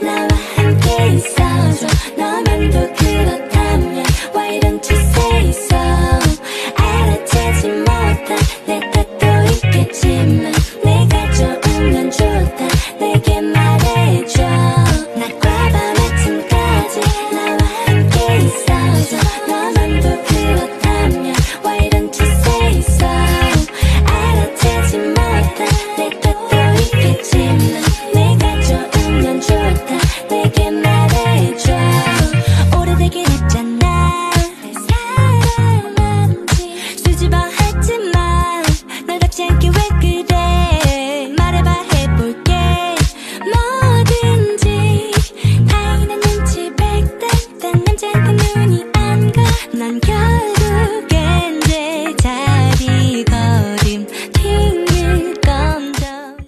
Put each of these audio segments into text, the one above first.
나와 함께 있어줘. 너만도 그렇다면 Why don't you say so. 알아채지 못한 내 탓도 있겠지만 내가 좋으면 좋다 내게 말해줘. 낮과 밤 아침까지 나와 함께 있어줘. 너만도 그렇다면 Why don't you say so. 알아채지 못한 내 탓도 있겠지만 내가 좋으면 좋다 내게 말해줘. 오래되긴 했잖아 내 사랑한지 수줍어 했지만 너답지 않게 왜 그래. 말해봐 해볼게 뭐든지 다이난 눈치 백단단 남자한테 눈이 안 가. 난 결국엔 제자리 걸음 튕길 건져.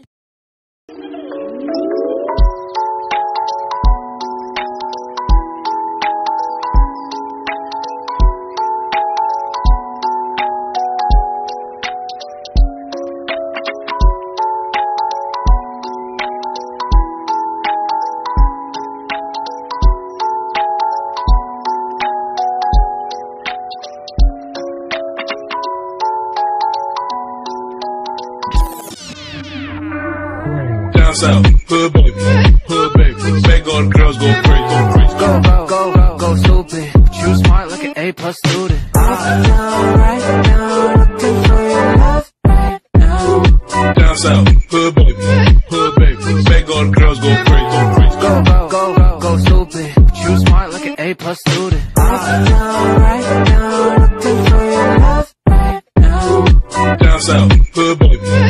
Down south, hood baby, make all the girls go crazy, Go stupid, but you smart like an A+ student. Right now, looking for your love right now. Down south, hood baby, make all the girls go crazy, Go stupid, but you smart like an A+ student. Right now, looking for your love right now. Down south, hood baby,